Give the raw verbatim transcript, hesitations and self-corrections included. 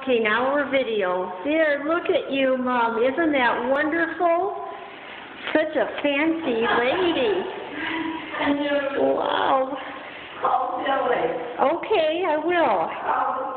Okay, now we're video. There, look at you, Mom. Isn't that wonderful? Such a fancy lady. Wow. Call Billy. Okay, I will.